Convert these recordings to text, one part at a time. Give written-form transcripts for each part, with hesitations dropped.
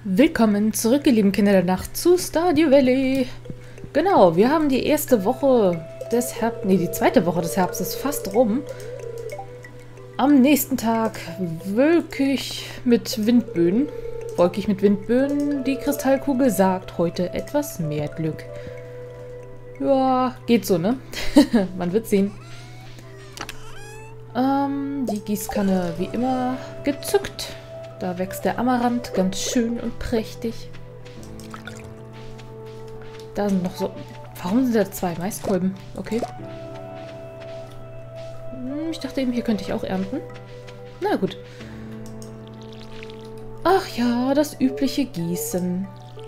Willkommen zurück, ihr lieben Kinder der Nacht, zu Stardew Valley. Genau, wir haben die erste Woche des Herbstes, die zweite Woche des Herbstes fast rum. Am nächsten Tag wolkig mit Windböen. Die Kristallkugel sagt heute etwas mehr Glück. Ja, geht so, ne? Man wird sehen. Die Gießkanne wie immer gezückt. Da wächst der Amaranth ganz schön und prächtig. Da sind noch so... Warum sind da 2 Maiskolben? Okay. Ich dachte eben, hier könnte ich auch ernten. Na gut. Ach ja, das übliche Gießen.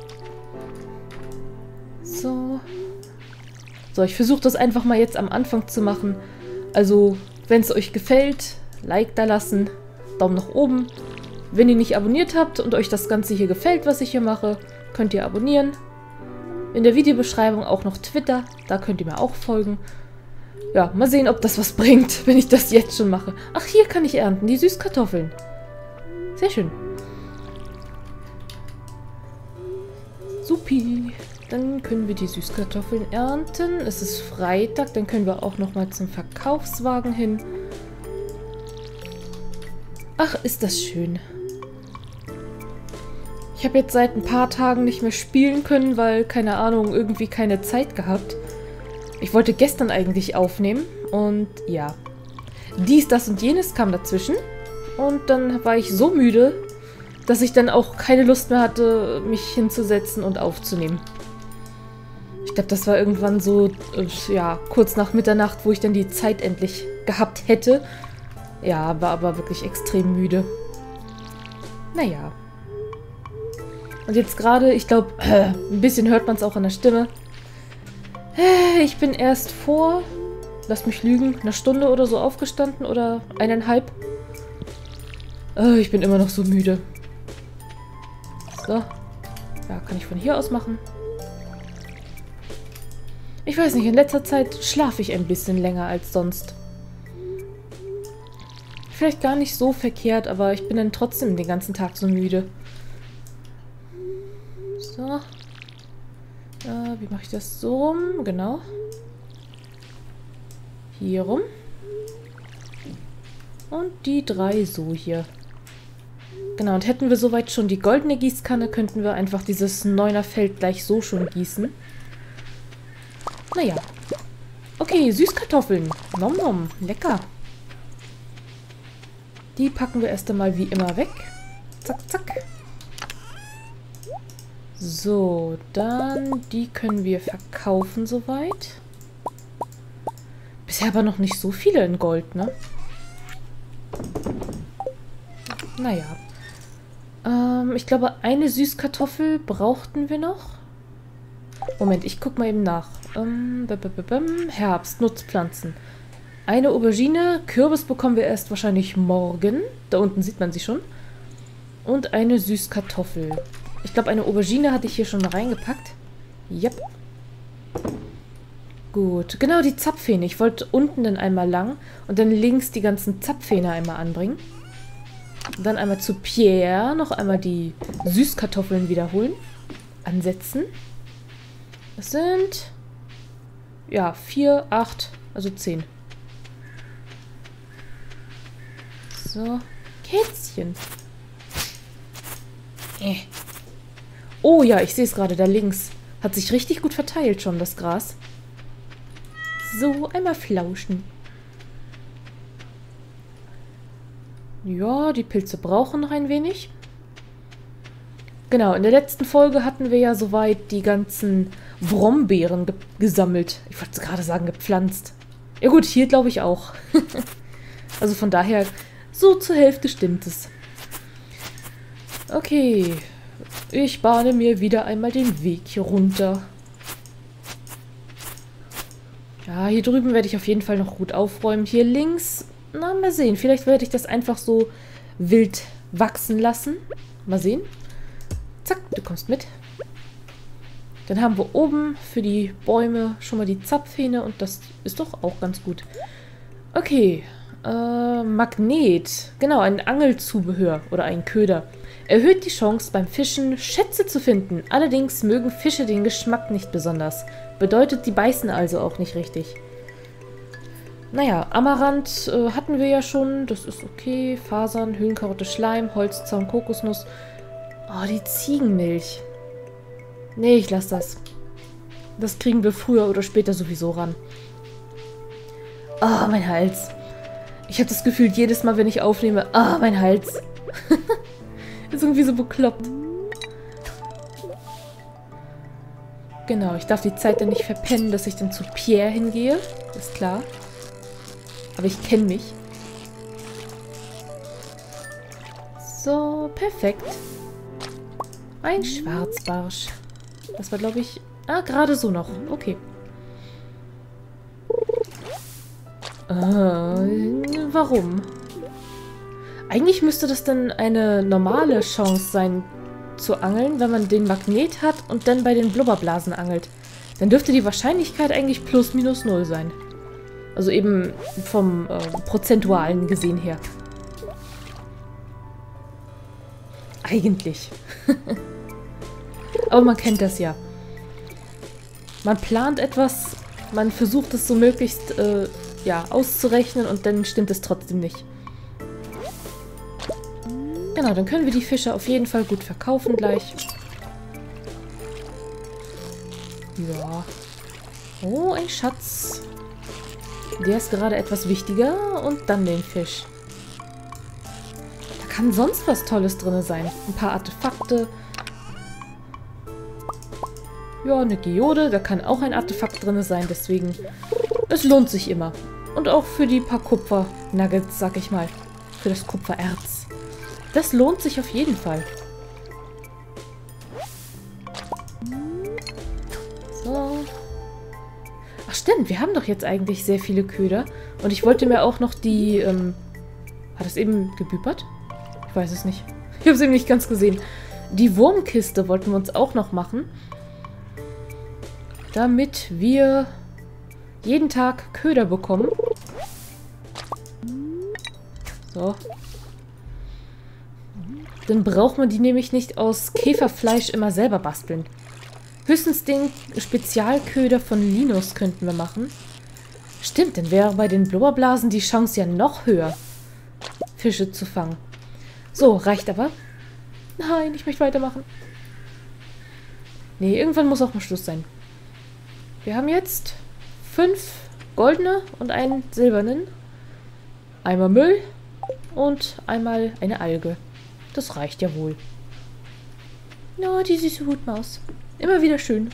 So. So, ich versuche das einfach mal jetzt am Anfang zu machen. Also, wenn es euch gefällt, Like da lassen, Daumen nach oben. Wenn ihr nicht abonniert habt und euch das Ganze hier gefällt, was ich hier mache, könnt ihr abonnieren. In der Videobeschreibung auch noch Twitter, da könnt ihr mir auch folgen. Ja, mal sehen, ob das was bringt, wenn ich das jetzt schon mache. Ach, hier kann ich ernten, die Süßkartoffeln. Sehr schön. Supi. Dann können wir die Süßkartoffeln ernten. Es ist Freitag, dann können wir auch nochmal zum Verkaufswagen hin. Ach, ist das schön. Ich habe jetzt seit ein paar Tagen nicht mehr spielen können, weil, keine Ahnung, irgendwie keine Zeit gehabt. Ich wollte gestern eigentlich aufnehmen und ja, dies, das und jenes kam dazwischen. Und dann war ich so müde, dass ich dann auch keine Lust mehr hatte, mich hinzusetzen und aufzunehmen. Ich glaube, das war irgendwann so, ja, kurz nach Mitternacht, wo ich dann die Zeit endlich gehabt hätte. Ja, war aber wirklich extrem müde. Naja. Und jetzt gerade, ich glaube, ein bisschen hört man es auch an der Stimme. Ich bin erst vor, lass mich lügen, einer Stunde oder so aufgestanden oder 1,5. Ich bin immer noch so müde. So. Ja, kann ich von hier aus machen. Ich weiß nicht, in letzter Zeit schlafe ich ein bisschen länger als sonst. Vielleicht gar nicht so verkehrt, aber ich bin dann trotzdem den ganzen Tag so müde. So. Wie mache ich das so rum? Genau. Hier rum. Und die 3 so hier. Genau, und hätten wir soweit schon die goldene Gießkanne, könnten wir einfach dieses 9er Feld gleich so schon gießen. Naja. Okay, Süßkartoffeln. Nom nom, lecker. Die packen wir erst einmal wie immer weg. Zack, zack. So, dann die können wir verkaufen soweit. Bisher aber noch nicht so viele in Gold, ne? Naja. Ich glaube, eine Süßkartoffel brauchten wir noch. Moment, ich guck mal eben nach. Herbst, Nutzpflanzen. Eine Aubergine, Kürbis bekommen wir erst wahrscheinlich morgen. Da unten sieht man sie schon. Und eine Süßkartoffel. Ich glaube, eine Aubergine hatte ich hier schon reingepackt. Yep. Gut, genau die Zapfhähne. Ich wollte unten dann einmal lang und dann links die ganzen Zapfhähne einmal anbringen. Und dann einmal zu Pierre noch einmal die Süßkartoffeln wiederholen. Ansetzen. Das sind... ja, 4, 8, also 10. So. Kätzchen. Oh ja, ich sehe es gerade, da links. Hat sich richtig gut verteilt schon, das Gras. So, einmal flauschen. Ja, die Pilze brauchen noch ein wenig. Genau, in der letzten Folge hatten wir ja soweit die ganzen Brombeeren gesammelt. Ich wollte gerade sagen, gepflanzt. Ja gut, hier glaube ich auch. Also von daher, so zur Hälfte stimmt es. Okay. Ich bahne mir wieder einmal den Weg hier runter. Ja, hier drüben werde ich auf jeden Fall noch gut aufräumen. Hier links, na, mal sehen. Vielleicht werde ich das einfach so wild wachsen lassen. Mal sehen. Zack, du kommst mit. Dann haben wir oben für die Bäume schon mal die Zapfhähne und das ist doch auch ganz gut. Okay, Magnet. Genau, ein Angelzubehör oder ein Köder. Erhöht die Chance, beim Fischen Schätze zu finden. Allerdings mögen Fische den Geschmack nicht besonders. Bedeutet, die beißen also auch nicht richtig. Naja, Amaranth hatten wir ja schon. Das ist okay. Fasern, Höhlenkarotte, Schleim, Holzzaun, Kokosnuss. Oh, die Ziegenmilch. Nee, ich lasse das. Das kriegen wir früher oder später sowieso ran. Oh, mein Hals. Ich habe das Gefühl, jedes Mal, wenn ich aufnehme, mein Hals. Ist irgendwie so bekloppt. Genau, ich darf die Zeit dann nicht verpennen, dass ich dann zu Pierre hingehe. Ist klar. Aber ich kenne mich. So, perfekt. Ein Schwarzbarsch. Das war, glaube ich... gerade so noch. Okay. Warum? Eigentlich müsste das dann eine normale Chance sein, zu angeln, wenn man den Magnet hat und dann bei den Blubberblasen angelt. Dann dürfte die Wahrscheinlichkeit eigentlich plus minus 0 sein. Also eben vom Prozentualen gesehen her. Eigentlich. Aber man kennt das ja. Man plant etwas, man versucht es so möglichst auszurechnen und dann stimmt es trotzdem nicht. Genau, dann können wir die Fische auf jeden Fall gut verkaufen gleich. Ja. Oh, ein Schatz. Der ist gerade etwas wichtiger. Und dann den Fisch. Da kann sonst was Tolles drin sein. Ein paar Artefakte. Ja, eine Geode. Da kann auch ein Artefakt drin sein. Deswegen, es lohnt sich immer. Und auch für die paar Kupfer-Nuggets, sag ich mal. Für das Kupfererz. Das lohnt sich auf jeden Fall. So. Ach stimmt, wir haben doch jetzt eigentlich sehr viele Köder. Und ich wollte mir auch noch die... hat es eben gebüpert? Ich weiß es nicht. Ich habe es eben nicht ganz gesehen. Die Wurmkiste wollten wir uns auch noch machen. Damit wir jeden Tag Köder bekommen. So. Dann braucht man die nämlich nicht aus Käferfleisch immer selber basteln. Höchstens den Spezialköder von Linus könnten wir machen. Stimmt, dann wäre bei den Blubberblasen die Chance ja noch höher, Fische zu fangen. So, reicht aber. Nein, ich möchte weitermachen. Nee, irgendwann muss auch mal Schluss sein. Wir haben jetzt 5 goldene und einen silbernen. Einmal Müll und einmal eine Alge. Das reicht ja wohl. Oh, die süße Hutmaus. Immer wieder schön.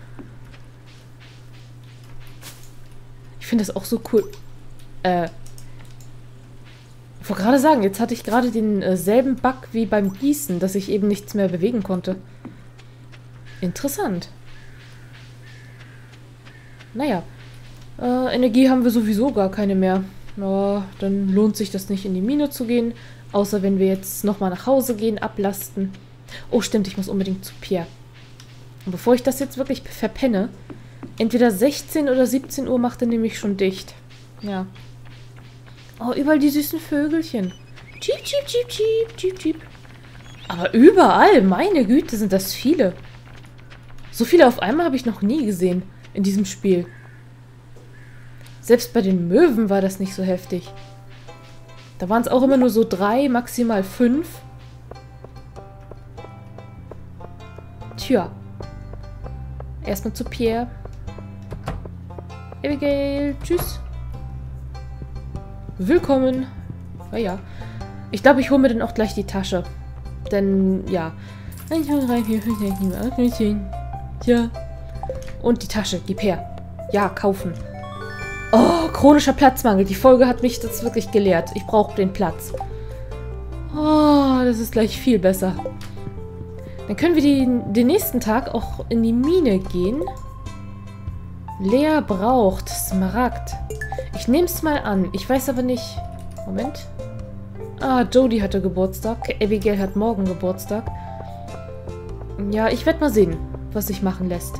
Ich finde das auch so cool. Ich wollte gerade sagen, jetzt hatte ich gerade den selben Bug wie beim Gießen, dass ich eben nichts mehr bewegen konnte. Interessant. Naja. Energie haben wir sowieso gar keine mehr. Oh, dann lohnt sich das nicht, in die Mine zu gehen. Außer wenn wir jetzt nochmal nach Hause gehen, ablasten. Oh, stimmt, ich muss unbedingt zu Pierre. Und bevor ich das jetzt wirklich verpenne, entweder 16 oder 17 Uhr macht er nämlich schon dicht. Ja. Oh, überall die süßen Vögelchen. Cheep, cheep, cheep, cheep, cheep, cheep. Aber überall, meine Güte, sind das viele. So viele auf einmal habe ich noch nie gesehen in diesem Spiel. Selbst bei den Möwen war das nicht so heftig. Da waren es auch immer nur so 3, maximal 5. Tja. Erstmal zu Pierre. Abigail, tschüss. Willkommen. Ja. Ich glaube, ich hole mir dann auch gleich die Tasche. Denn, ja. Tja. Und die Tasche, gib her. Ja, kaufen. Oh, chronischer Platzmangel. Die Folge hat mich das wirklich gelehrt. Ich brauche den Platz. Oh, das ist gleich viel besser. Dann können wir den nächsten Tag auch in die Mine gehen. Lea braucht Smaragd. Ich nehme es mal an. Ich weiß aber nicht... Moment. Jodie hatte Geburtstag. Abigail hat morgen Geburtstag. Ja, ich werde mal sehen, was sich machen lässt.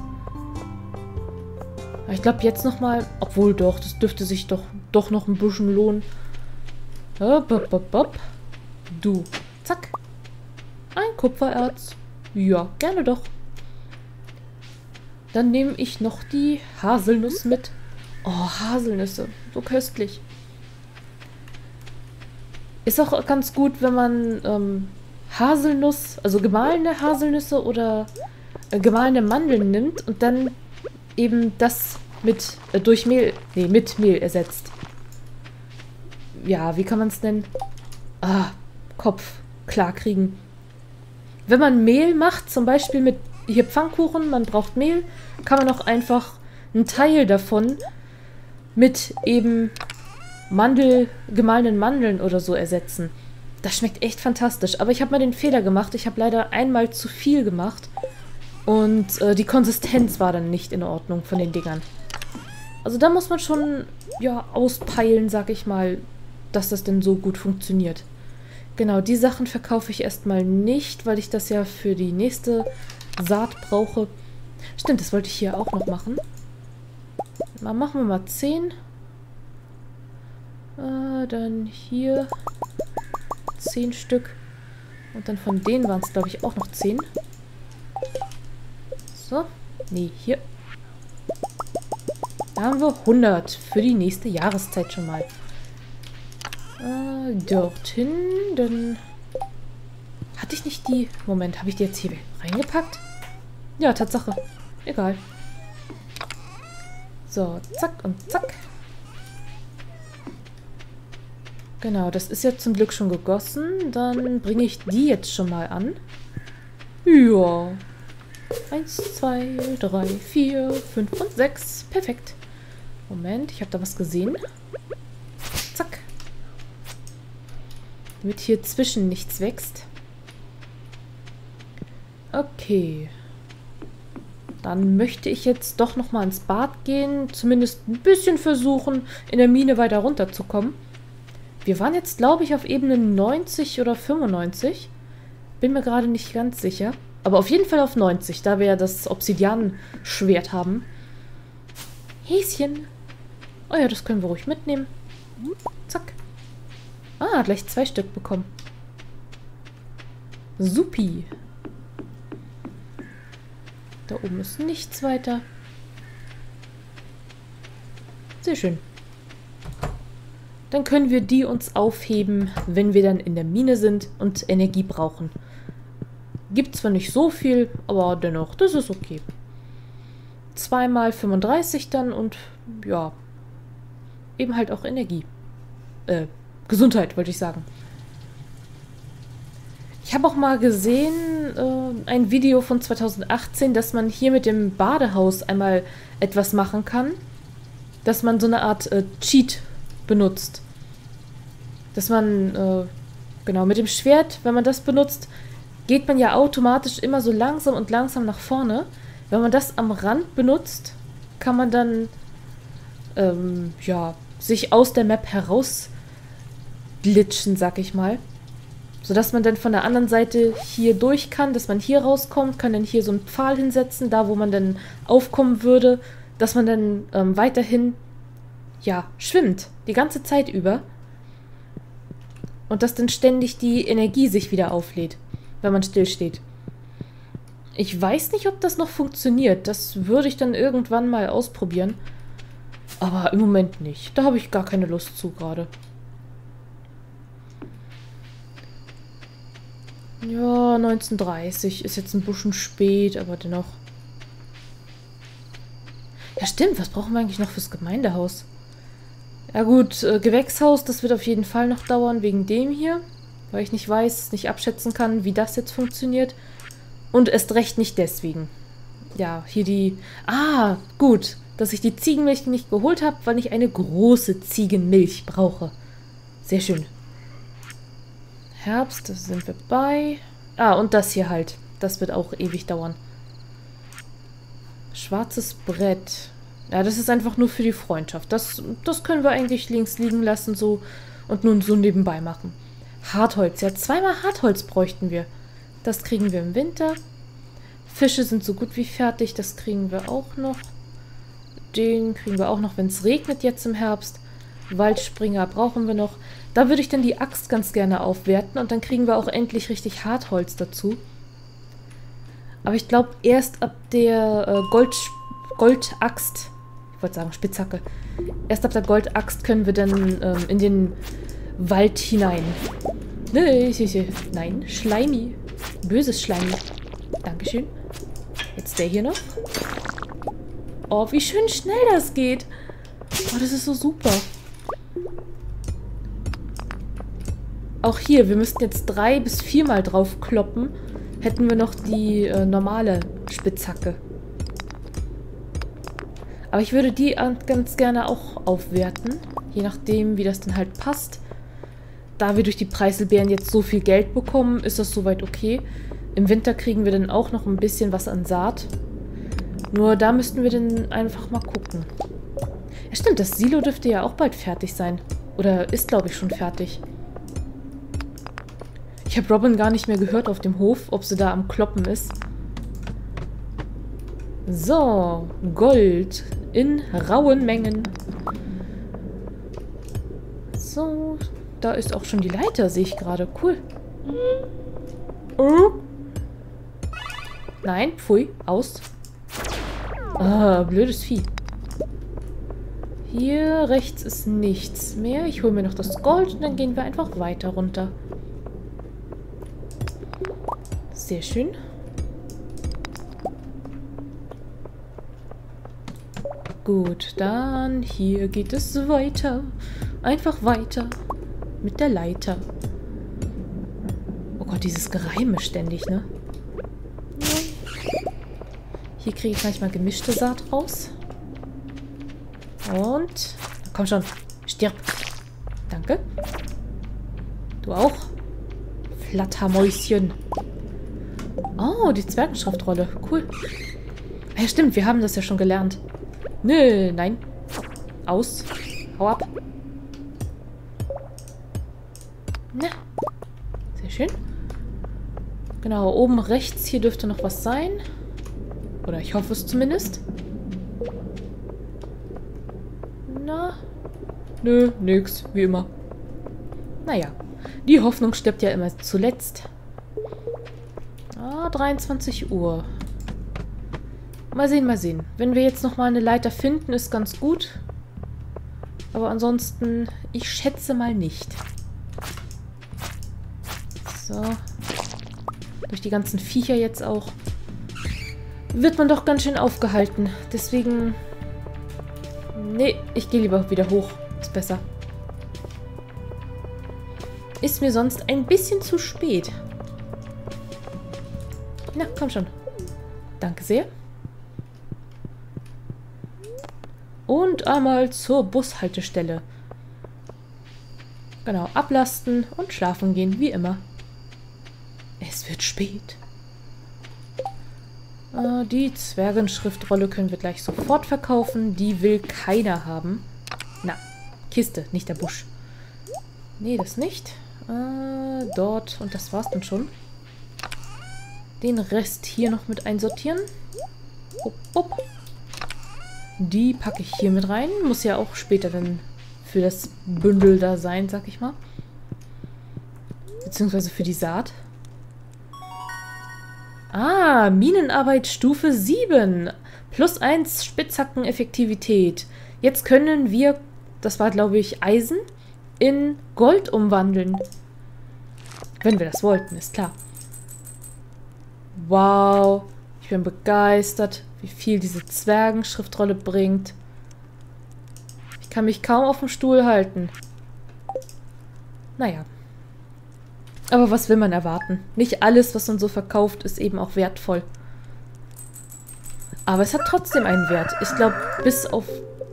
Ich glaube jetzt nochmal... Obwohl doch, das dürfte sich doch noch ein bisschen lohnen. Hopp, hopp, hopp, hopp. Du. Zack. Ein Kupfererz. Ja, gerne doch. Dann nehme ich noch die Haselnuss mit. Oh, Haselnüsse. So köstlich. Ist auch ganz gut, wenn man Haselnuss, also gemahlene Haselnüsse oder gemahlene Mandeln nimmt und dann eben das mit mit Mehl ersetzt. Ja, wie kann man es nennen? Kopf klar kriegen. Wenn man Mehl macht, zum Beispiel mit hier Pfannkuchen, man braucht Mehl, kann man auch einfach einen Teil davon mit eben gemahlenen Mandeln oder so ersetzen. Das schmeckt echt fantastisch. Aber ich habe mal den Fehler gemacht. Ich habe leider einmal zu viel gemacht. Und die Konsistenz war dann nicht in Ordnung von den Dingern. Also da muss man schon, ja, auspeilen, sag ich mal, dass das denn so gut funktioniert. Genau, die Sachen verkaufe ich erstmal nicht, weil ich das ja für die nächste Saat brauche. Stimmt, das wollte ich hier auch noch machen. Machen wir mal 10. Dann hier 10 Stück. Und dann von denen waren es, glaube ich, auch noch 10. So. Nee, hier. Da haben wir 100 für die nächste Jahreszeit schon mal. Dorthin, dann... Hatte ich nicht die... Moment, habe ich die jetzt hier reingepackt? Ja, Tatsache. Egal. So, zack und zack. Genau, das ist ja zum Glück schon gegossen. Dann bringe ich die jetzt schon mal an. Ja. 1, 2, 3, 4, 5 und 6. Perfekt. Moment, ich habe da was gesehen. Zack. Damit hier zwischen nichts wächst. Okay. Dann möchte ich jetzt doch nochmal ins Bad gehen. Zumindest ein bisschen versuchen, in der Mine weiter runterzukommen. Wir waren jetzt, glaube ich, auf Ebene 90 oder 95. Bin mir gerade nicht ganz sicher. Aber auf jeden Fall auf 90, da wir ja das Obsidian-Schwert haben. Häschen. Oh ja, das können wir ruhig mitnehmen. Zack. Gleich 2 Stück bekommen. Supi. Da oben ist nichts weiter. Sehr schön. Dann können wir die uns aufheben, wenn wir dann in der Mine sind und Energie brauchen. Gibt zwar nicht so viel, aber dennoch, das ist okay. 2 mal 35 dann und ja, eben halt auch Energie. Gesundheit, wollte ich sagen. Ich habe auch mal gesehen, ein Video von 2018, dass man hier mit dem Badehaus einmal etwas machen kann. Dass man so eine Art Cheat benutzt. Dass man, genau, mit dem Schwert, wenn man das benutzt, geht man ja automatisch immer so langsam und langsam nach vorne. Wenn man das am Rand benutzt, kann man dann, ja, sich aus der Map heraus glitschen, sag ich mal. Sodass man dann von der anderen Seite hier durch kann, dass man hier rauskommt, kann dann hier so einen Pfahl hinsetzen, da wo man dann aufkommen würde, dass man dann weiterhin, ja, schwimmt, die ganze Zeit über. Und dass dann ständig die Energie sich wieder auflädt, wenn man stillsteht. Ich weiß nicht, ob das noch funktioniert. Das würde ich dann irgendwann mal ausprobieren. Aber im Moment nicht. Da habe ich gar keine Lust zu gerade. Ja, 19:30 ist jetzt ein bisschen spät, aber dennoch. Ja, stimmt. Was brauchen wir eigentlich noch fürs Gemeindehaus? Ja gut, Gewächshaus, das wird auf jeden Fall noch dauern, wegen dem hier. Weil ich nicht weiß, nicht abschätzen kann, wie das jetzt funktioniert. Und erst recht nicht deswegen. Ja, hier die... gut, dass ich die Ziegenmilch nicht geholt habe, weil ich eine große Ziegenmilch brauche. Sehr schön. Herbst, da sind wir bei. Und das hier halt. Das wird auch ewig dauern. Schwarzes Brett. Ja, das ist einfach nur für die Freundschaft. Das können wir eigentlich links liegen lassen so und nun so nebenbei machen. Hartholz. Ja, 2-mal Hartholz bräuchten wir. Das kriegen wir im Winter. Fische sind so gut wie fertig. Das kriegen wir auch noch. Den kriegen wir auch noch, wenn es regnet jetzt im Herbst. Waldspringer brauchen wir noch. Da würde ich dann die Axt ganz gerne aufwerten und dann kriegen wir auch endlich richtig Hartholz dazu. Aber ich glaube, erst ab der Goldaxt, ich wollte sagen Spitzhacke, erst ab der Goldaxt können wir dann in den Wald hinein. Nein, Schleimi. Böses Schleimi. Dankeschön. Jetzt der hier noch. Oh, wie schön schnell das geht. Oh, das ist so super. Auch hier, wir müssten jetzt 3- bis 4-mal drauf kloppen. Hätten wir noch die normale Spitzhacke. Aber ich würde die ganz gerne auch aufwerten. Je nachdem, wie das dann halt passt. Da wir durch die Preiselbeeren jetzt so viel Geld bekommen, ist das soweit okay. Im Winter kriegen wir dann auch noch ein bisschen was an Saat. Nur da müssten wir dann einfach mal gucken. Ja stimmt, das Silo dürfte ja auch bald fertig sein. Oder ist, glaube ich, schon fertig. Ich habe Robin gar nicht mehr gehört auf dem Hof, ob sie da am Kloppen ist. So, Gold in rauen Mengen. So, da ist auch schon die Leiter, sehe ich gerade. Cool. Nein, pfui, aus. Ah, blödes Vieh. Hier rechts ist nichts mehr. Ich hole mir noch das Gold und dann gehen wir einfach weiter runter. Sehr schön. Gut, dann hier geht es weiter. Einfach weiter. Mit der Leiter. Oh Gott, dieses Gereime ständig, ne? Hier kriege ich manchmal gemischte Saat raus. Und... Komm schon, stirb. Danke. Du auch. Flattermäuschen. Oh, die Zwergenschriftrolle. Cool. Ja, stimmt, wir haben das ja schon gelernt. Nö, nein. Aus. Hau ab. Na. Sehr schön. Genau, oben rechts hier dürfte noch was sein. Oder ich hoffe es zumindest. Na. Nö, nix. Wie immer. Naja. Die Hoffnung stirbt ja immer zuletzt. Ah, 23 Uhr. Mal sehen, mal sehen. Wenn wir jetzt nochmal eine Leiter finden, ist ganz gut. Aber ansonsten, ich schätze mal nicht. So. Durch die ganzen Viecher jetzt auch. Wird man doch ganz schön aufgehalten. Deswegen... Nee, ich gehe lieber wieder hoch. Ist besser. Ist mir sonst ein bisschen zu spät. Na, komm schon. Danke sehr. Und einmal zur Bushaltestelle. Genau, ablasten und schlafen gehen, wie immer. Es wird spät. Die Zwergenschriftrolle können wir gleich sofort verkaufen. Die will keiner haben. Na, Kiste, nicht der Busch. Nee, das nicht. Dort. Und das war's dann schon. Den Rest hier noch mit einsortieren. Upp, upp. Die packe ich hier mit rein. Muss ja auch später dann für das Bündel da sein, sag ich mal. Beziehungsweise für die Saat. Ah, Minenarbeit Stufe 7. +1 Spitzhackeneffektivität. Jetzt können wir, das war glaube ich Eisen, in Gold umwandeln. Wenn wir das wollten, ist klar. Wow, ich bin begeistert, wie viel diese Zwergenschriftrolle bringt. Ich kann mich kaum auf dem Stuhl halten. Naja. Aber was will man erwarten? Nicht alles, was man so verkauft, ist eben auch wertvoll. Aber es hat trotzdem einen Wert. Ich glaube, bis auf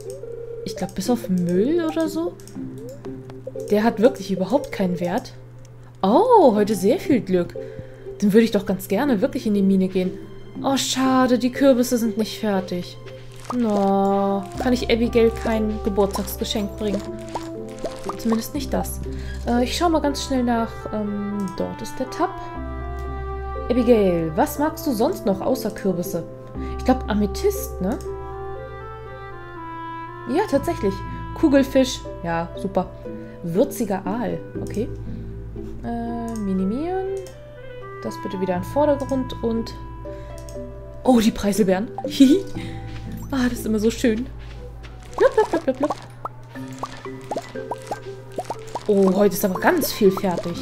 Müll oder so. Der hat wirklich überhaupt keinen Wert. Oh, heute sehr viel Glück. Dann würde ich doch ganz gerne wirklich in die Mine gehen. Oh, schade, die Kürbisse sind nicht fertig. No, kann ich Abigail kein Geburtstagsgeschenk bringen? Zumindest nicht das. Ich schaue mal ganz schnell nach. Dort ist der Tab. Abigail, was magst du sonst noch außer Kürbisse? Ich glaube Amethyst, ne? Ja, tatsächlich. Kugelfisch. Ja, super. Würziger Aal. Okay. Minimieren. Das bitte wieder in den Vordergrund und... Oh, die Preiselbeeren. Hihi. Ah, das ist immer so schön. Blub, blub, blub, blub, blub. Oh, heute ist aber ganz viel fertig.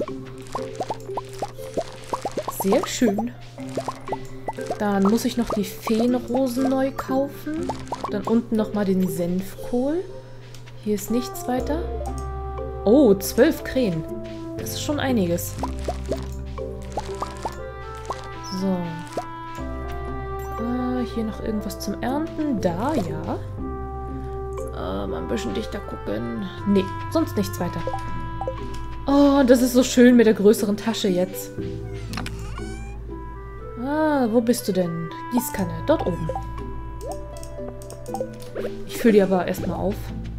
Sehr schön. Dann muss ich noch die Feenrosen neu kaufen. Dann unten nochmal den Senfkohl. Hier ist nichts weiter. Oh, 12 Krähen. Das ist schon einiges. So. Hier noch irgendwas zum Ernten. Da, ja. Mal ein bisschen dichter gucken. Nee, sonst nichts weiter. Oh, das ist so schön mit der größeren Tasche jetzt. Ah, wo bist du denn? Gießkanne, dort oben. Ich fülle die aber erstmal auf.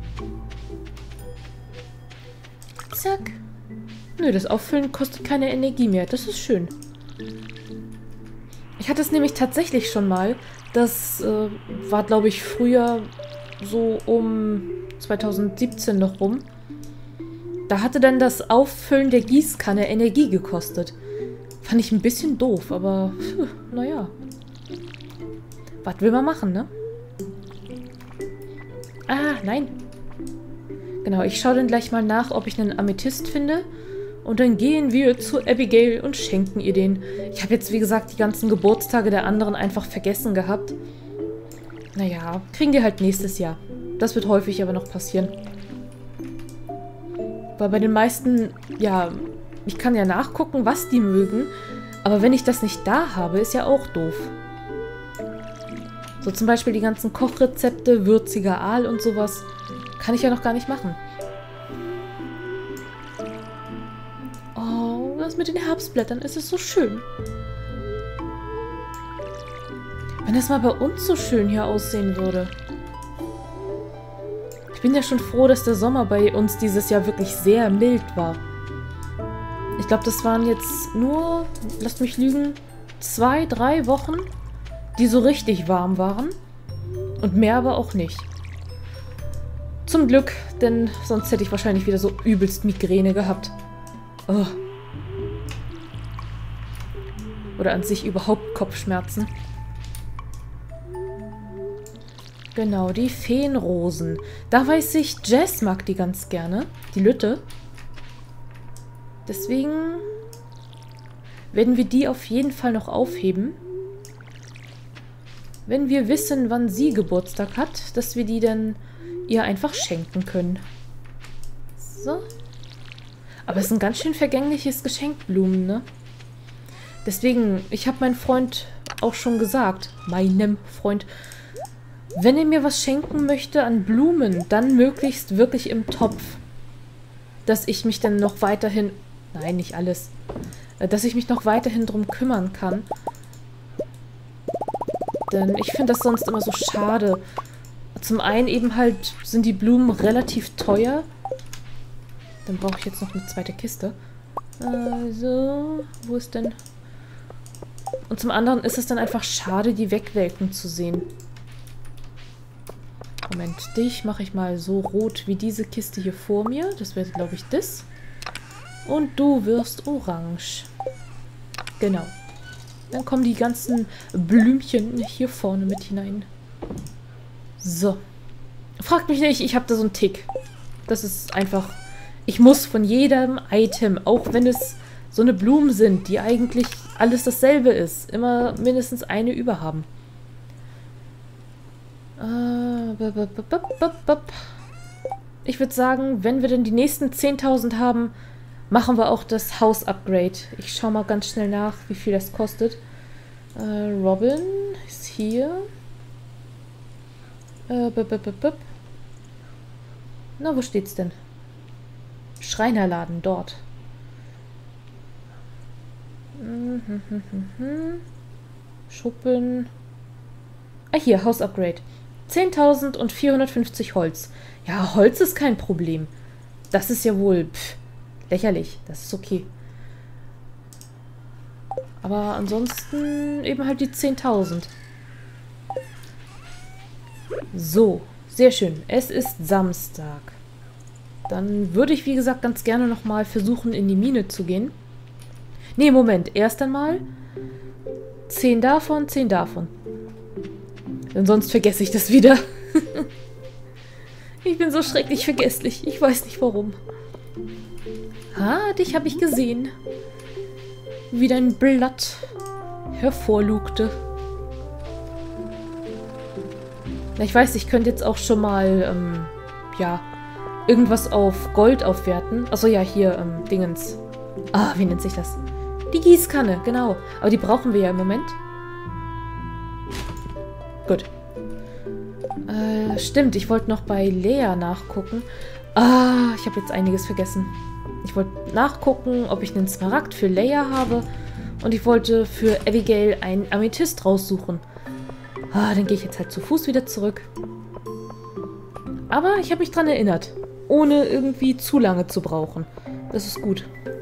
Zack. Nö, das Auffüllen kostet keine Energie mehr. Das ist schön. Ich hatte es nämlich tatsächlich schon mal. Das war, glaube ich, früher so um 2017 noch rum. Da hatte dann das Auffüllen der Gießkanne Energie gekostet. Fand ich ein bisschen doof, aber naja. Was will man machen, ne? Ah, nein. Genau, ich schaue dann gleich mal nach, ob ich einen Amethyst finde. Und dann gehen wir zu Abigail und schenken ihr den. Ich habe jetzt, wie gesagt, die ganzen Geburtstage der anderen einfach vergessen gehabt. Naja, kriegen die halt nächstes Jahr. Das wird häufig aber noch passieren. Weil bei den meisten, ja, ich kann ja nachgucken, was die mögen. Aber wenn ich das nicht da habe, ist ja auch doof. So zum Beispiel die ganzen Kochrezepte, würziger Aal und sowas, kann ich ja noch gar nicht machen. Oh, das mit den Herbstblättern, es ist so schön. Wenn das mal bei uns so schön hier aussehen würde. Ich bin ja schon froh, dass der Sommer bei uns dieses Jahr wirklich sehr mild war. Ich glaube, das waren jetzt nur, lasst mich lügen, 2, 3 Wochen, die so richtig warm waren. Und mehr aber auch nicht. Zum Glück, denn sonst hätte ich wahrscheinlich wieder so übelst Migräne gehabt. Oh. Oder an sich überhaupt Kopfschmerzen. Genau, die Feenrosen. Da weiß ich, Jess mag die ganz gerne. Die Lütte. Deswegen werden wir die auf jeden Fall noch aufheben. Wenn wir wissen, wann sie Geburtstag hat, dass wir die dann ihr einfach schenken können. So. Aber es ist ein ganz schön vergängliches Geschenk, Blumen, ne? Deswegen, ich habe meinem Freund auch schon gesagt, meinem Freund, wenn er mir was schenken möchte an Blumen, dann möglichst wirklich im Topf. Dass ich mich dann noch weiterhin... Nein, nicht alles. Dass ich mich noch weiterhin drum kümmern kann. Denn ich finde das sonst immer so schade. Zum einen eben halt sind die Blumen relativ teuer. Dann brauche ich jetzt noch eine zweite Kiste. Also, wo ist denn... Und zum anderen ist es dann einfach schade, die wegwelken zu sehen. Moment, dich mache ich mal so rot wie diese Kiste hier vor mir. Das wäre, glaube ich, das. Und du wirst orange. Genau. Dann kommen die ganzen Blümchen hier vorne mit hinein. So. Fragt mich nicht, ich habe da so einen Tick. Das ist einfach... Ich muss von jedem Item, auch wenn es so eine Blumen sind, die eigentlich alles dasselbe ist, immer mindestens eine überhaben. Ich würde sagen, wenn wir denn die nächsten 10.000 haben, machen wir auch das Haus-Upgrade. Ich schaue mal ganz schnell nach, wie viel das kostet. Robin ist hier. Na, wo steht's denn? Schreinerladen, dort. Schuppen. Ah, hier, Haus-Upgrade. 10.450 Holz. Ja, Holz ist kein Problem. Das ist ja wohl lächerlich. Das ist okay. Aber ansonsten eben halt die 10.000. So, Sehr schön. Es ist Samstag. Dann würde ich, wie gesagt, ganz gerne nochmal versuchen, in die Mine zu gehen. Nee, Moment. Erst einmal 10 davon, 10 davon. Denn sonst vergesse ich das wieder. Ich bin so schrecklich vergesslich. Ich weiß nicht warum. Ah, dich habe ich gesehen. Wie dein Blatt hervorlugte. Na, ich weiß, ich könnte jetzt auch schon mal, ja, irgendwas auf Gold aufwerten. Achso, ja, hier, Dingens. Ah, wie nennt sich das? Die Gießkanne, genau. Aber die brauchen wir ja im Moment. Gut. Stimmt, ich wollte noch bei Lea nachgucken. Ah, ich habe jetzt einiges vergessen. Ich wollte nachgucken, ob ich einen Smaragd für Lea habe. Und ich wollte für Abigail einen Amethyst raussuchen. Ah, dann gehe ich jetzt halt zu Fuß wieder zurück. Aber ich habe mich dran erinnert. Ohne irgendwie zu lange zu brauchen. Das ist gut.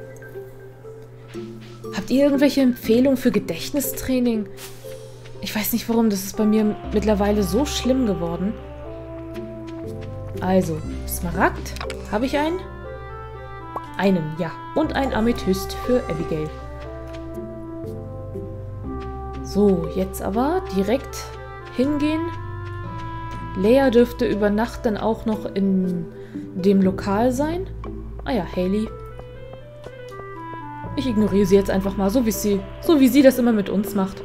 Habt ihr irgendwelche Empfehlungen für Gedächtnistraining? Ich weiß nicht warum, das ist bei mir mittlerweile so schlimm geworden. Also, Smaragd. Habe ich einen? Einen, ja. Und ein Amethyst für Abigail. So, jetzt aber direkt hingehen. Lea dürfte über Nacht dann auch noch in dem Lokal sein. Ah ja, Hailey. Ich ignoriere sie jetzt einfach mal, so wie sie das immer mit uns macht.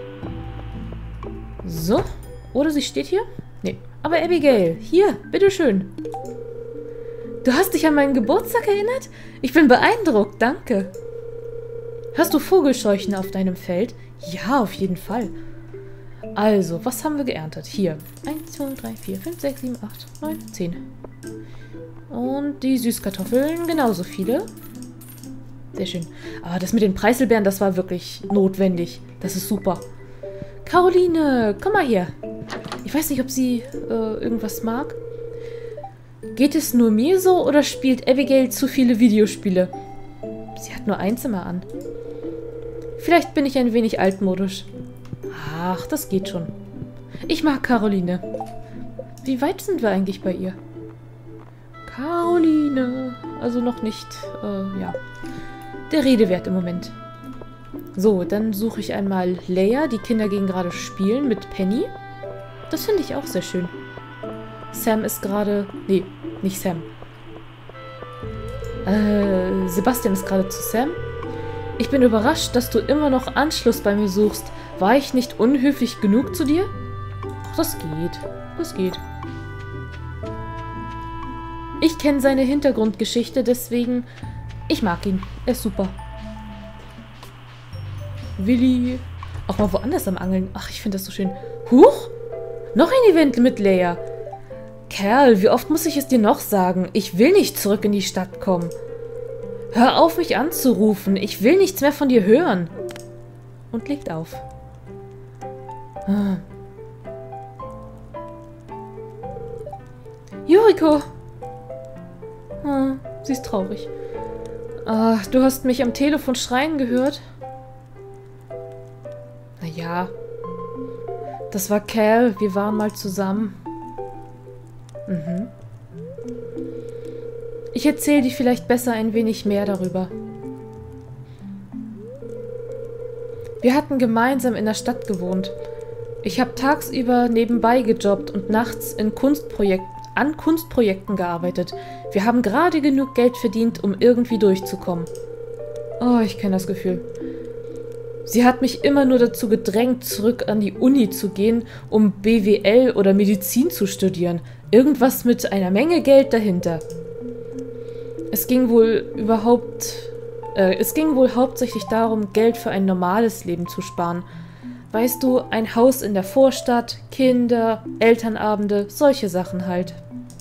So. Oder sie steht hier? Nee. Aber Abigail, hier, bitteschön. Du hast dich an meinen Geburtstag erinnert? Ich bin beeindruckt, danke. Hast du Vogelscheuchen auf deinem Feld? Ja, auf jeden Fall. Also, was haben wir geerntet? Hier. 1, 2, 3, 4, 5, 6, 7, 8, 9, 10. Und die Süßkartoffeln genauso viele. Sehr schön. Aber das mit den Preiselbeeren, das war wirklich notwendig. Das ist super. Caroline, komm mal her. Ich weiß nicht, ob sie irgendwas mag. Geht es nur mir so oder spielt Abigail zu viele Videospiele? Sie hat nur ein Zimmer an. Vielleicht bin ich ein wenig altmodisch. Ach, das geht schon. Ich mag Caroline. Wie weit sind wir eigentlich bei ihr? Caroline. Also noch nicht, ja. Der Rede wert im Moment. So, dann suche ich einmal Lea. Die Kinder gehen gerade spielen mit Penny. Das finde ich auch sehr schön. Sam ist gerade... Nee, nicht Sam. Sebastian ist gerade zu Sam. Ich bin überrascht, dass du immer noch Anschluss bei mir suchst. War ich nicht unhöflich genug zu dir? Ach, das geht. Das geht. Ich kenne seine Hintergrundgeschichte, deswegen... Ich mag ihn. Er ist super. Willi. Auch mal woanders am Angeln. Ach, ich finde das so schön. Huch! Noch ein Event mit Lea. Kerl, wie oft muss ich es dir noch sagen? Ich will nicht zurück in die Stadt kommen. Hör auf, mich anzurufen. Ich will nichts mehr von dir hören. Und legt auf. Yuriko. Sie ist traurig. Du hast mich am Telefon schreien gehört? Naja. Das war Cal. Wir waren mal zusammen. Mhm. Ich erzähle dir vielleicht besser ein wenig mehr darüber. Wir hatten gemeinsam in der Stadt gewohnt. Ich habe tagsüber nebenbei gejobbt und nachts an Kunstprojekten gearbeitet. Wir haben gerade genug Geld verdient, um irgendwie durchzukommen. Oh, ich kenne das Gefühl. Sie hat mich immer nur dazu gedrängt, zurück an die Uni zu gehen, um BWL oder Medizin zu studieren. Irgendwas mit einer Menge Geld dahinter. Es ging wohl hauptsächlich darum, Geld für ein normales Leben zu sparen. Weißt du, ein Haus in der Vorstadt, Kinder, Elternabende, solche Sachen halt.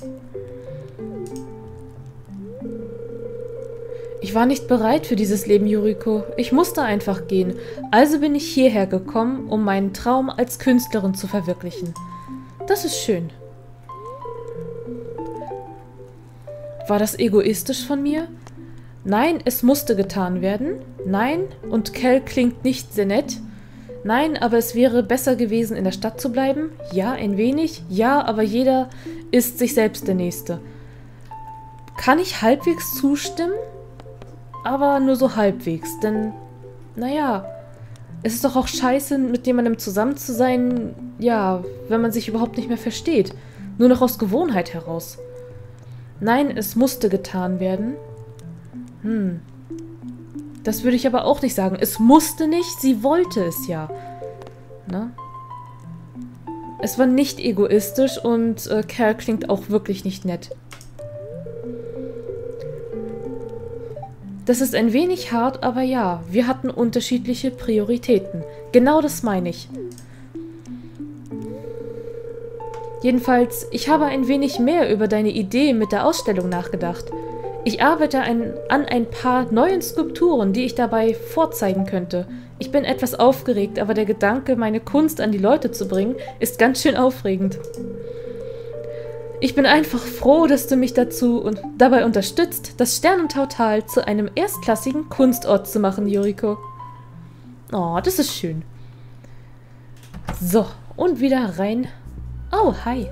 Ich war nicht bereit für dieses Leben, Yuriko. Ich musste einfach gehen. Also bin ich hierher gekommen, um meinen Traum als Künstlerin zu verwirklichen. Das ist schön. War das egoistisch von mir? Nein, es musste getan werden. Nein, und Cal klingt nicht sehr nett. Nein, aber es wäre besser gewesen, in der Stadt zu bleiben. Ja, ein wenig. Ja, aber jeder ist sich selbst der Nächste. Kann ich halbwegs zustimmen? Aber nur so halbwegs, denn, naja, es ist doch auch scheiße, mit jemandem zusammen zu sein, ja, wenn man sich überhaupt nicht mehr versteht. Nur noch aus Gewohnheit heraus. Nein, es musste getan werden. Das würde ich aber auch nicht sagen. Es musste nicht, sie wollte es ja. Na? Es war nicht egoistisch und Cal klingt auch wirklich nicht nett. Das ist ein wenig hart, aber ja, wir hatten unterschiedliche Prioritäten. Genau das meine ich. Jedenfalls, ich habe ein wenig mehr über deine Idee mit der Ausstellung nachgedacht. Ich arbeite an ein paar neuen Skulpturen, die ich dabei vorzeigen könnte. Ich bin etwas aufgeregt, aber der Gedanke, meine Kunst an die Leute zu bringen, ist ganz schön aufregend. Ich bin einfach froh, dass du mich dazu und dabei unterstützt, das Sternentautal zu einem erstklassigen Kunstort zu machen, Yuriko. Oh, das ist schön. So, und wieder rein. Oh, hi.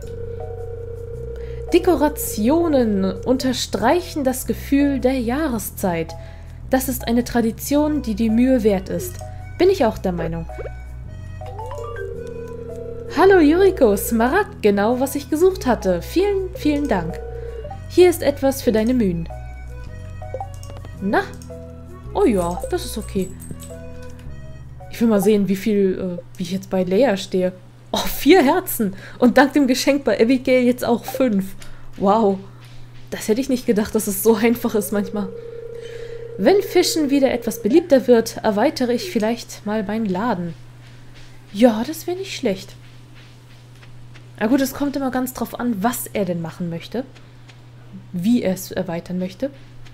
Dekorationen unterstreichen das Gefühl der Jahreszeit. Das ist eine Tradition, die die Mühe wert ist. Bin ich auch der Meinung. Hallo Yuriko, Smaragd, genau was ich gesucht hatte. Vielen, vielen Dank. Hier ist etwas für deine Mühen. Na? Oh ja, das ist okay. Ich will mal sehen, wie ich jetzt bei Leia stehe. Oh, 4 Herzen. Und dank dem Geschenk bei Abigail jetzt auch 5. Wow. Das hätte ich nicht gedacht, dass es so einfach ist manchmal. Wenn Fischen wieder etwas beliebter wird, erweitere ich vielleicht mal meinen Laden. Ja, das wäre nicht schlecht. Na gut, es kommt immer ganz drauf an, was er denn machen möchte. Wie er es erweitern möchte.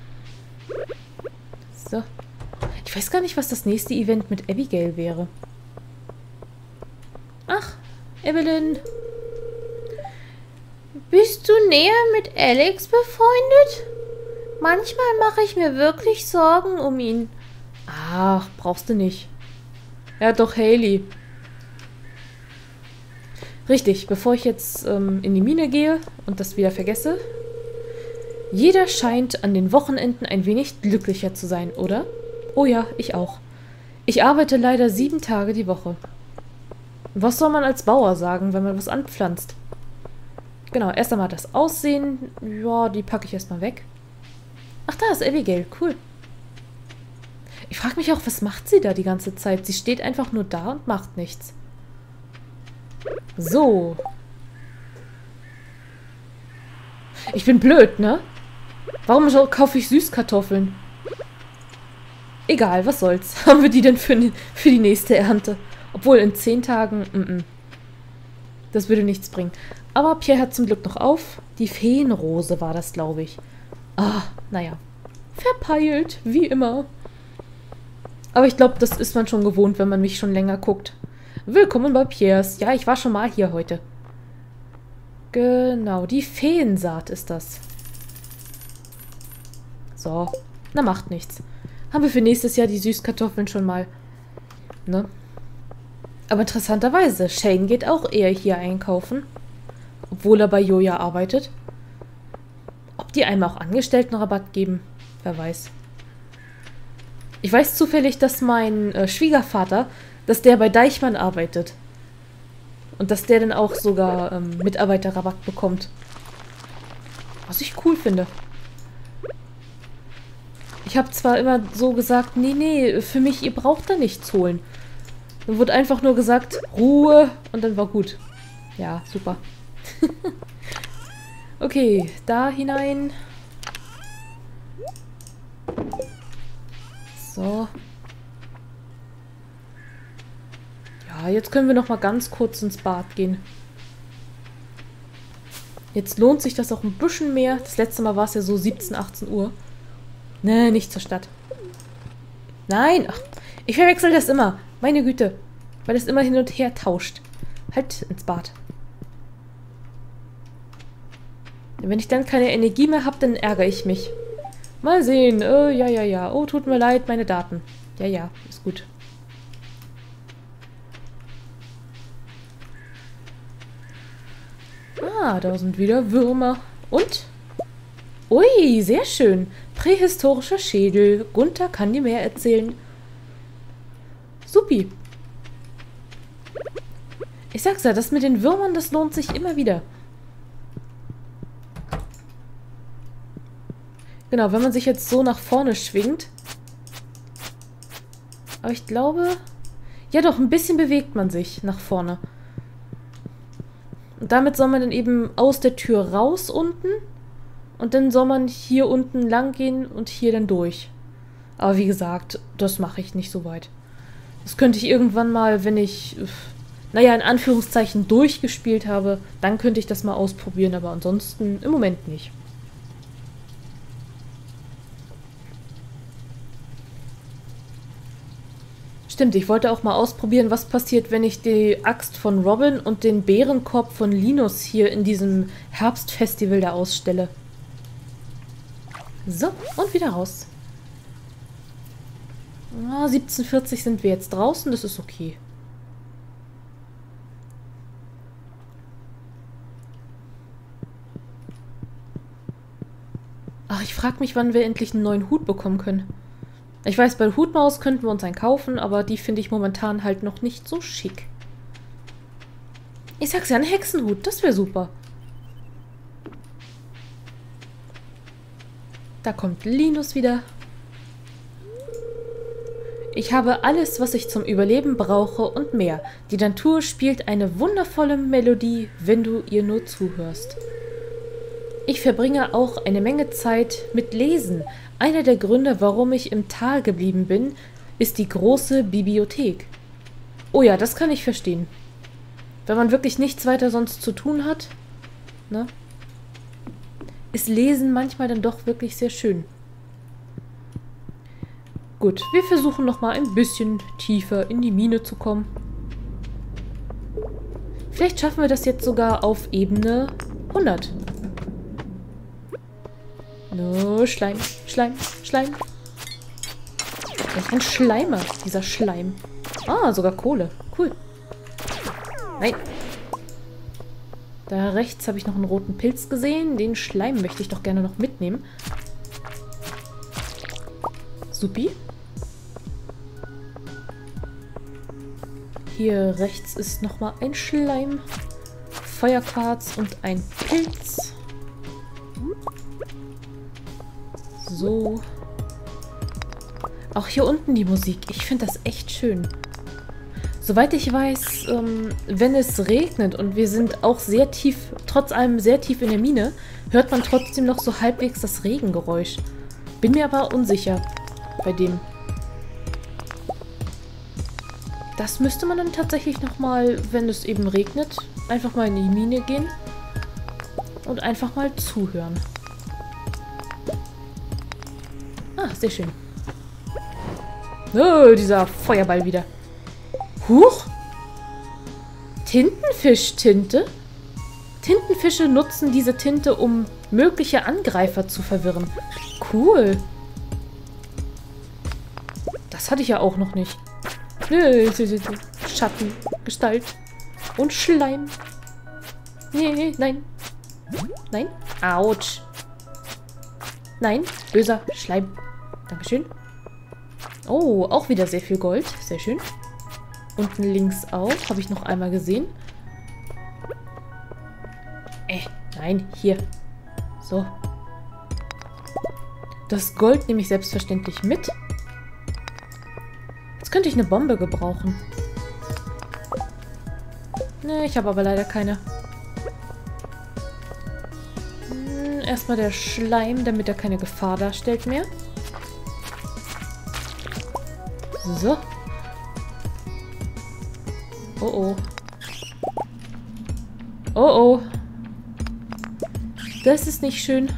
So. Ich weiß gar nicht, was das nächste Event mit Abigail wäre. Ach, Evelyn. Bist du näher mit Alex befreundet? Manchmal mache ich mir wirklich Sorgen um ihn. Ach, brauchst du nicht. Ja, doch, Hailey. Richtig, bevor ich jetzt in die Mine gehe und das wieder vergesse. Jeder scheint an den Wochenenden ein wenig glücklicher zu sein, oder? Oh ja, ich auch. Ich arbeite leider 7 Tage die Woche. Was soll man als Bauer sagen, wenn man was anpflanzt? Genau, erst einmal das Aussehen. Ja, die packe ich erstmal weg. Ach, da ist Abigail. Cool. Ich frage mich auch, was macht sie da die ganze Zeit? Sie steht einfach nur da und macht nichts. So. Ich bin blöd, ne? Warum kaufe ich Süßkartoffeln? Egal, was soll's. Haben wir die denn für die nächste Ernte? Obwohl, in 10 Tagen, das würde nichts bringen. Aber Pierre hat zum Glück noch auf. Die Feenrose war das, glaube ich. Ah, naja. Verpeilt, wie immer. Aber ich glaube, das ist man schon gewohnt, wenn man mich schon länger guckt. Willkommen bei Piers. Ja, ich war schon mal hier heute. Genau, die Feensaat ist das. So, na macht nichts. Haben wir für nächstes Jahr die Süßkartoffeln schon mal. Ne? Aber interessanterweise, Shane geht auch eher hier einkaufen. Obwohl er bei Joja arbeitet. Ob die einem auch Angestelltenrabatt geben, wer weiß. Ich weiß zufällig, dass mein Schwiegervater, dass der bei Deichmann arbeitet. Und dass der dann auch sogar Mitarbeiterrabatt bekommt. Was ich cool finde. Ich habe zwar immer so gesagt, nee, für mich, ihr braucht da nichts holen. Dann wurde einfach nur gesagt, Ruhe, und dann war gut. Ja, super. Okay, da hinein. So. Ja, jetzt können wir noch mal ganz kurz ins Bad gehen. Jetzt lohnt sich das auch ein bisschen mehr. Das letzte Mal war es ja so 17, 18 Uhr. Nee, nicht zur Stadt. Nein, ach, ich verwechsel das immer. Meine Güte. Weil es immer hin und her tauscht. Halt ins Bad. Wenn ich dann keine Energie mehr habe, dann ärgere ich mich. Mal sehen. Ja. Oh, tut mir leid, meine Daten. Ja, ist gut. Ah, da sind wieder Würmer. Und? Ui, sehr schön. Prähistorischer Schädel. Gunther kann dir mehr erzählen. Supi. Ich sag's ja, das mit den Würmern, das lohnt sich immer wieder. Genau, wenn man sich jetzt so nach vorne schwingt. Aber ich glaube... Ja doch, ein bisschen bewegt man sich nach vorne. Und damit soll man dann eben aus der Tür raus unten. Und dann soll man hier unten lang gehen und hier dann durch. Aber wie gesagt, das mache ich nicht so weit. Das könnte ich irgendwann mal, wenn ich, naja, in Anführungszeichen durchgespielt habe, dann könnte ich das mal ausprobieren, aber ansonsten im Moment nicht. Stimmt, ich wollte auch mal ausprobieren, was passiert, wenn ich die Axt von Robin und den Bärenkorb von Linus hier in diesem Herbstfestival da ausstelle. So, und wieder raus. 17:40 sind wir jetzt draußen, das ist okay. Ach, ich frage mich, wann wir endlich einen neuen Hut bekommen können. Ich weiß, bei Hutmaus könnten wir uns einen kaufen, aber die finde ich momentan halt noch nicht so schick. Ich sag's ja, ein Hexenhut, das wäre super. Da kommt Linus wieder. Ich habe alles, was ich zum Überleben brauche und mehr. Die Natur spielt eine wundervolle Melodie, wenn du ihr nur zuhörst. Ich verbringe auch eine Menge Zeit mit Lesen. Einer der Gründe, warum ich im Tal geblieben bin, ist die große Bibliothek. Oh ja, das kann ich verstehen. Wenn man wirklich nichts weiter sonst zu tun hat, ne, ist Lesen manchmal dann doch wirklich sehr schön. Gut, wir versuchen nochmal ein bisschen tiefer in die Mine zu kommen. Vielleicht schaffen wir das jetzt sogar auf Ebene 100. No, Schleim, Schleim, Schleim. Das ist ein Schleimer, dieser Schleim. Ah, sogar Kohle. Cool. Nein. Da rechts habe ich noch einen roten Pilz gesehen. Den Schleim möchte ich doch gerne noch mitnehmen. Supi. Hier rechts ist nochmal ein Schleim. Feuerquarz und ein Pilz. So. Auch hier unten die Musik. Ich finde das echt schön. Soweit ich weiß, wenn es regnet und wir sind auch sehr tief, trotz allem sehr tief in der Mine, hört man trotzdem noch so halbwegs das Regengeräusch. Bin mir aber unsicher bei dem. Das müsste man dann tatsächlich nochmal, wenn es eben regnet, einfach mal in die Mine gehen und einfach mal zuhören. Ah, sehr schön. Oh, dieser Feuerball wieder. Huch! Tintenfischtinte? Tintenfische nutzen diese Tinte, um mögliche Angreifer zu verwirren. Cool. Das hatte ich ja auch noch nicht. Schatten, Gestalt und Schleim. Nee, nein. Nein? Autsch. Nein, böser Schleim. Dankeschön. Oh, auch wieder sehr viel Gold. Sehr schön. Unten links auch. Habe ich noch einmal gesehen. Nein, hier. So. Das Gold nehme ich selbstverständlich mit. Jetzt könnte ich eine Bombe gebrauchen. Ne, ich habe aber leider keine. Erstmal der Schleim, damit er keine Gefahr darstellt mehr. So. Oh oh. Oh oh. Das ist nicht schön.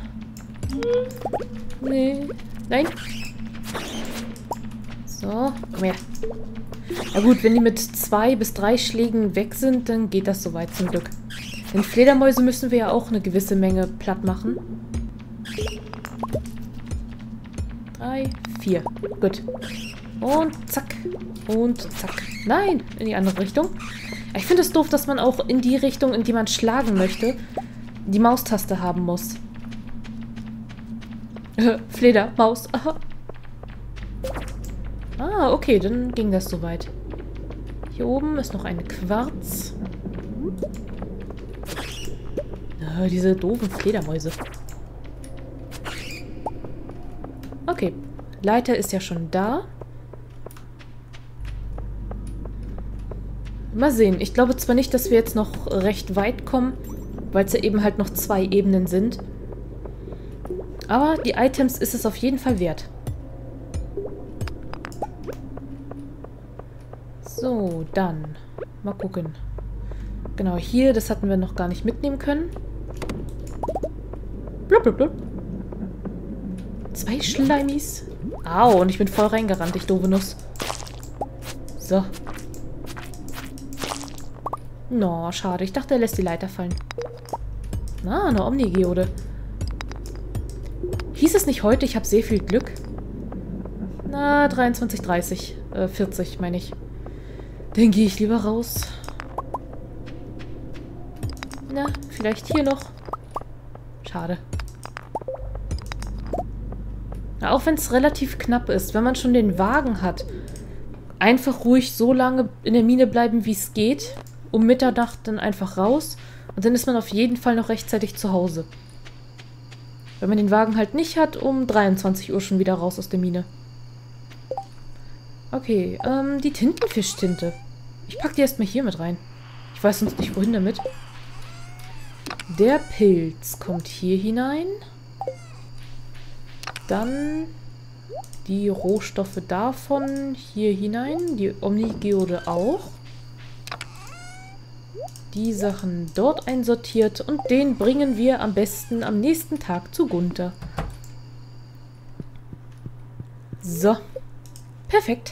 Nee. Nein. So, komm her. Na gut, wenn die mit 2 bis 3 Schlägen weg sind, dann geht das soweit zum Glück. Denn Fledermäuse müssen wir ja auch eine gewisse Menge platt machen. 3, 4. Gut. Und zack. Und zack. Nein, in die andere Richtung. Ich finde es doof, dass man auch in die Richtung, in die man schlagen möchte, die Maustaste haben muss. Fleder, Maus. Aha. Ah, okay, dann ging das soweit. Hier oben ist noch ein Quarz. Diese doofen Fledermäuse. Okay, Leiter ist ja schon da. Mal sehen. Ich glaube zwar nicht, dass wir jetzt noch recht weit kommen, weil es ja eben halt noch 2 Ebenen sind. Aber die Items ist es auf jeden Fall wert. So, dann. Mal gucken. Genau, hier, das hatten wir noch gar nicht mitnehmen können. Blub, blub, blub. 2 Schleimis. Au, und ich bin voll reingerannt, ich doofe Nuss. So. No, schade. Ich dachte, er lässt die Leiter fallen. Ah, eine Omnigeode. Hieß es nicht heute, ich habe sehr viel Glück? Na, 23:30. 40, meine ich. Dann gehe ich lieber raus. Na, vielleicht hier noch. Schade. Na, auch wenn es relativ knapp ist, wenn man schon den Wagen hat, einfach ruhig so lange in der Mine bleiben, wie es geht. Um Mitternacht dann einfach raus. Und dann ist man auf jeden Fall noch rechtzeitig zu Hause. Wenn man den Wagen halt nicht hat, um 23 Uhr schon wieder raus aus der Mine. Okay, die Tintenfischtinte. Ich packe die erstmal hier mit rein. Ich weiß sonst nicht, wohin damit. Der Pilz kommt hier hinein. Dann die Rohstoffe davon hier hinein. Die Omnigeode auch. Die Sachen dort einsortiert und den bringen wir am besten am nächsten Tag zu Gunther. So. Perfekt.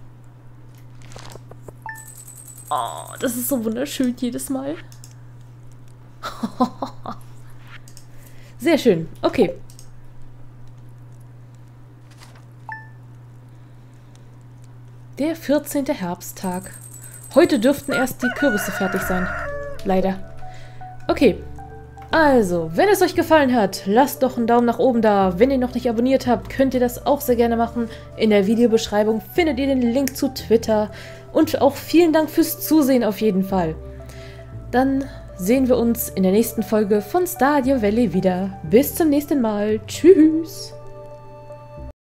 Oh, das ist so wunderschön jedes Mal. Sehr schön. Okay. Der 14. Herbsttag. Heute dürften erst die Kürbisse fertig sein. Leider. Okay. Also, wenn es euch gefallen hat, lasst doch einen Daumen nach oben da. Wenn ihr noch nicht abonniert habt, könnt ihr das auch sehr gerne machen. In der Videobeschreibung findet ihr den Link zu Twitter. Und auch vielen Dank fürs Zusehen auf jeden Fall. Dann sehen wir uns in der nächsten Folge von Stardew Valley wieder. Bis zum nächsten Mal. Tschüss.